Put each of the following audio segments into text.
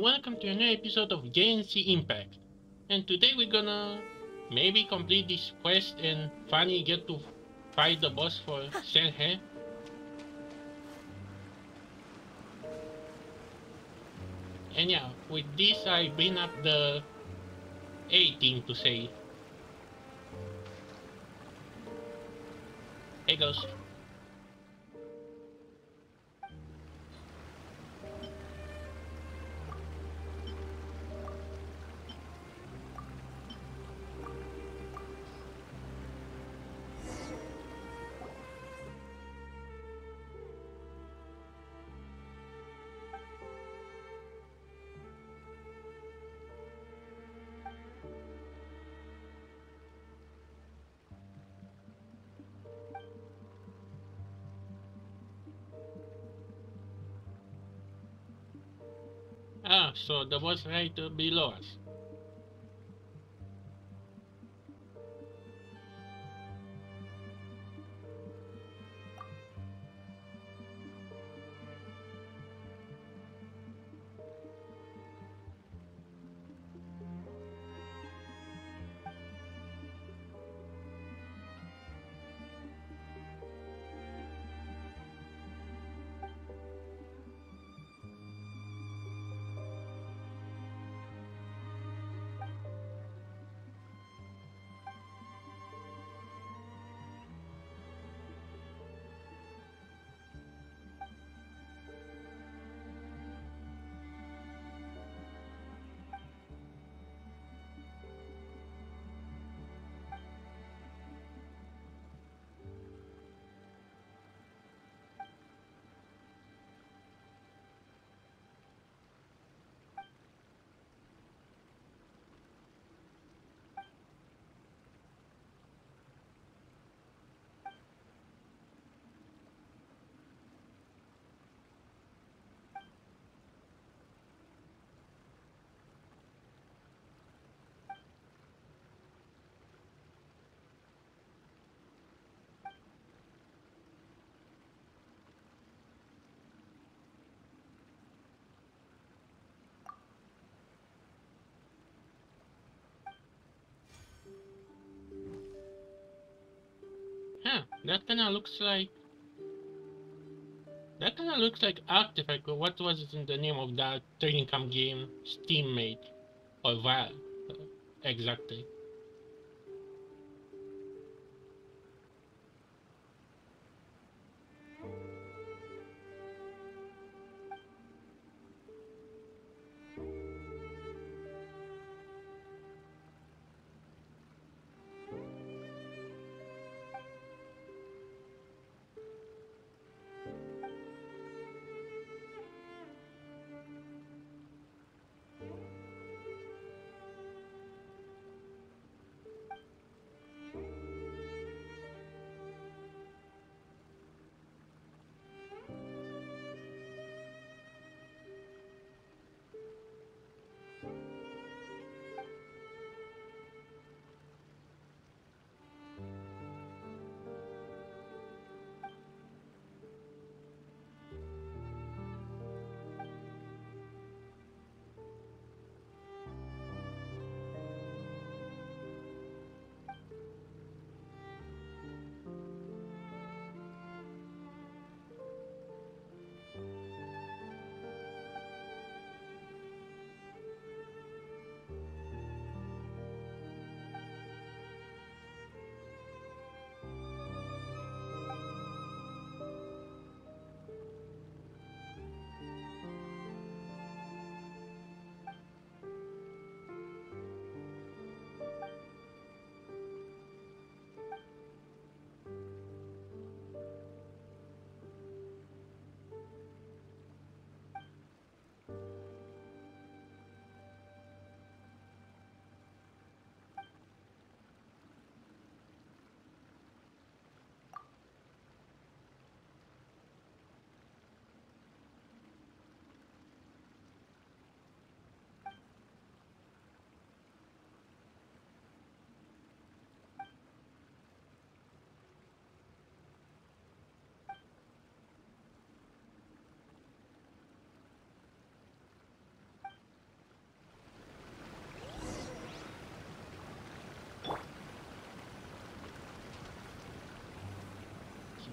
welcome to another episode of Genshin Impact. And today we're gonna maybe complete this quest and finally get to fight the boss for Senhe. And yeah, with this I bring up the A team to say, hey Ghost. Ah, so the boss right below us. Huh, that kinda looks like Artifact, or what was it in the name of that training camp game Steam made? Or Valve, exactly.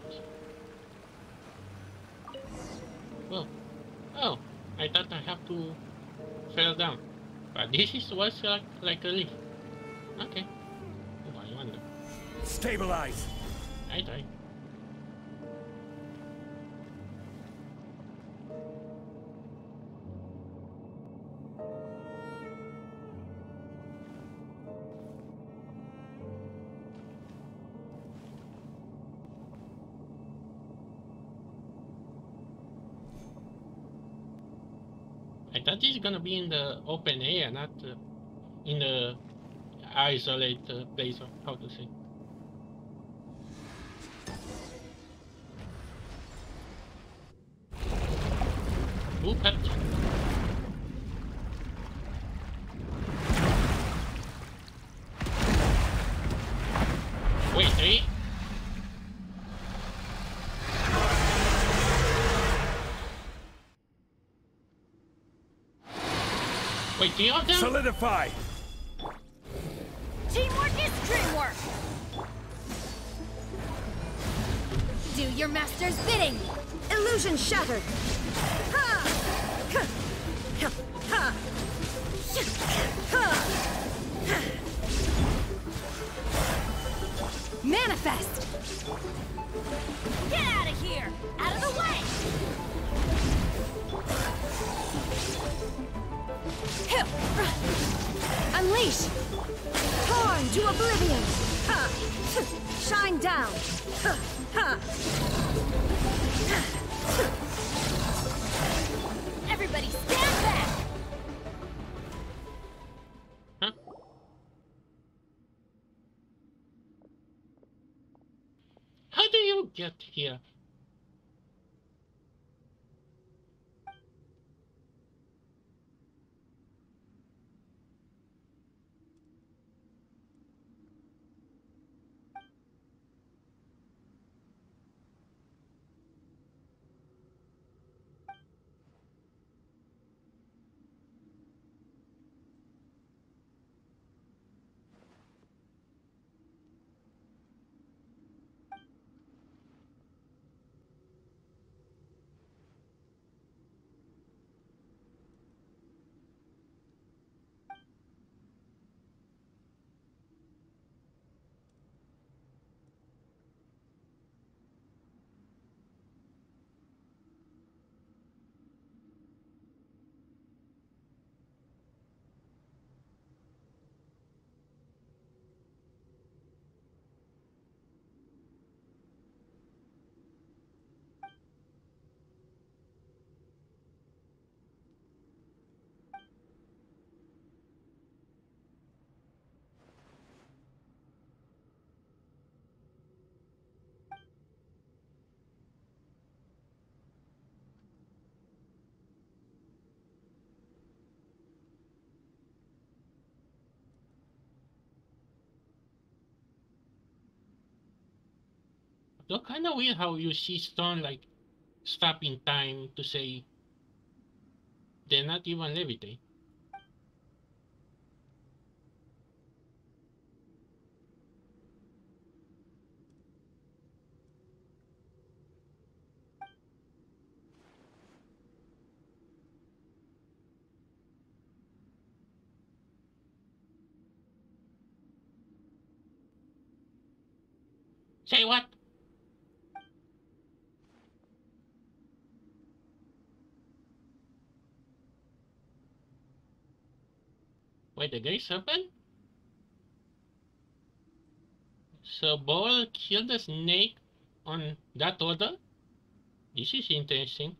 Whoa. Oh, I thought I have to fell down. But this is what's like a leaf. Okay. Oh, I wonder. Stabilize. I try. I thought this is gonna be in the open air, not in the isolated place, or how to say. Ooh, cut. Wait, eh? Wait, three of them? Solidify. Teamwork is dreamwork! Do your master's bidding! Illusion shattered! Ha! Ha! Ha! Ha! Manifest! Get out of here! Out of the way! Unleash! Torn to oblivion! Ha! Shine down! Ha! Ha! Everybody stand back! Huh? How do you get here? So kind of weird how you see stone like stop in time to say they're not even levitate. Say what? Wait, the gate open? So Ball killed the snake on that order? This is interesting.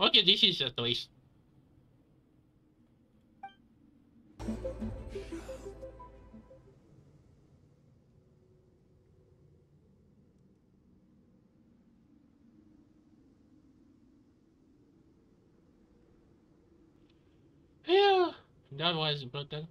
Okay, this is a twist. Yeah, that was brutal.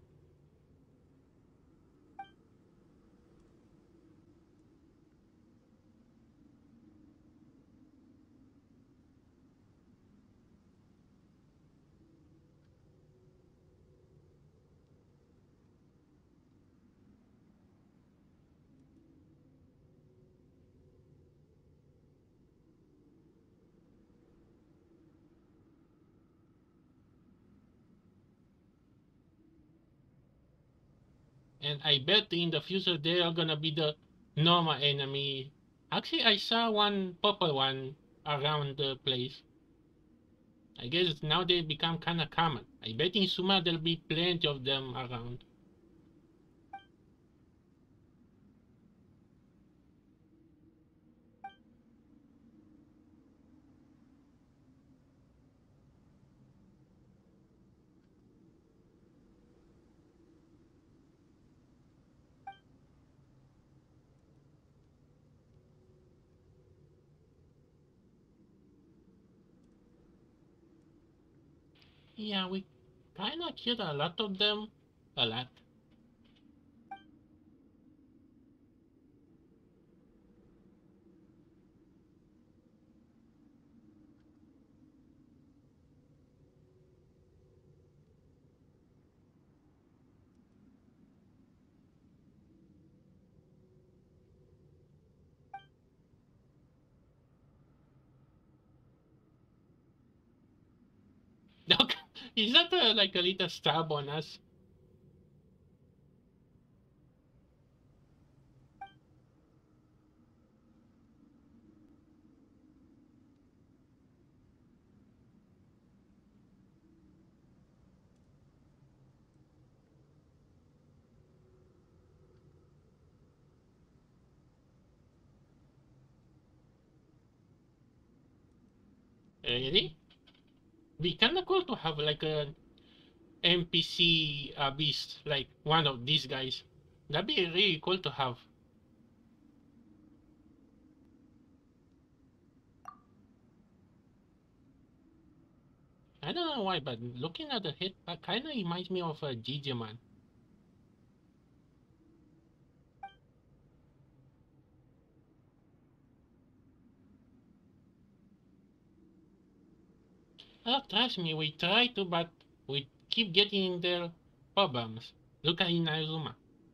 And I bet in the future they are gonna be the normal enemy. Actually, I saw one purple one around the place. I guess now they become kind of common. I bet in Suma there'll be plenty of them around. Yeah, we kind of killed a lot of them. A lot. Look, is that like a little stab on us? Really? Be kind of cool to have like an NPC beast, like one of these guys. That'd be really cool to have. I don't know why, but looking at the head, that kind of reminds me of a Digimon. Oh, trust me, we try to, but we keep getting in their problems. Look at Inazuma.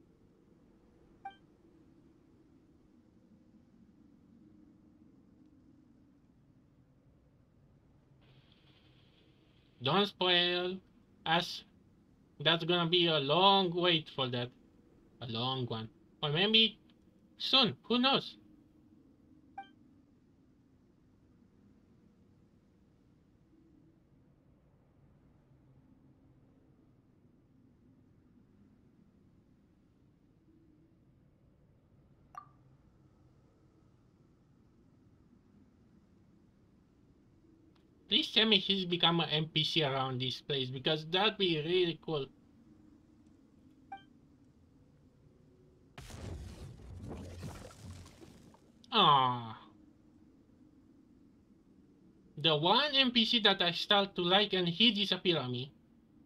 Don't spoil us. That's gonna be a long wait for that. A long one. Or maybe soon. Who knows? Please tell me he's become an NPC around this place because that'd be really cool. Ah, the one NPC that I start to like and he disappeared on me.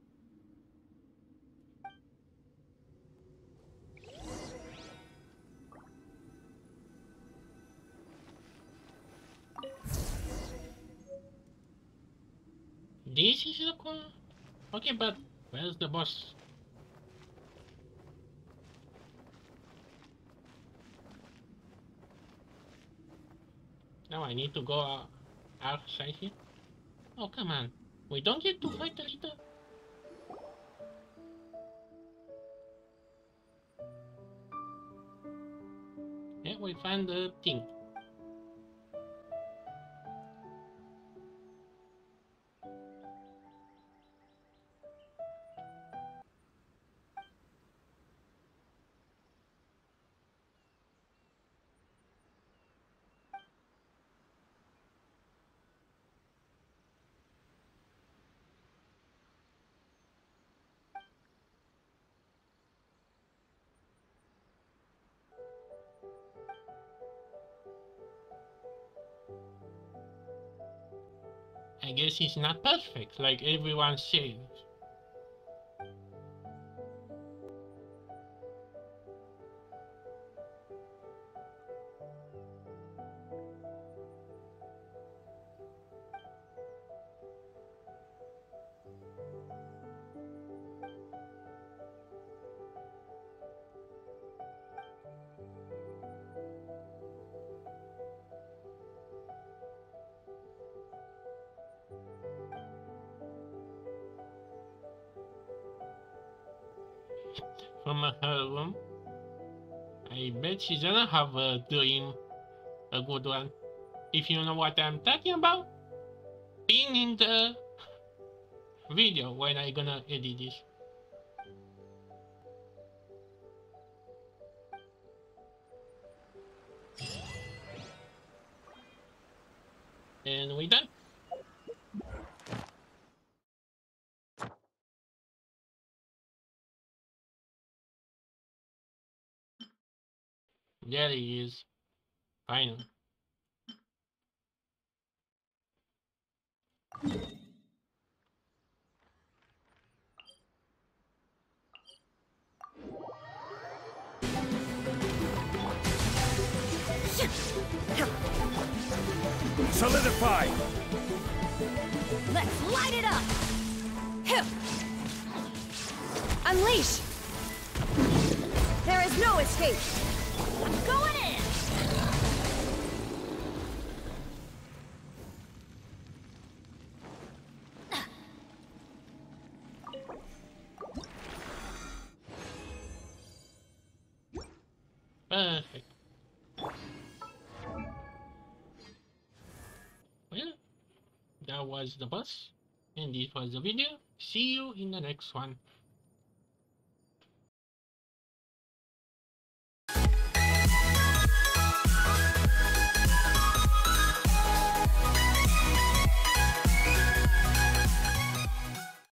This is the cool. Okay, but where's the boss? Now I need to go outside here. Oh, come on. We don't get to fight a little. Yeah, we find the thing. I guess he's not perfect like everyone says. From her room. I bet she's gonna have a dream, a good one. If you know what I'm talking about, pin in the video when I gonna edit this. And we done. There he is. Final. Solidify! Let's light it up! Unleash! There is no escape! I'm going in! Perfect. Well, that was the boss, and this was the video. See you in the next one.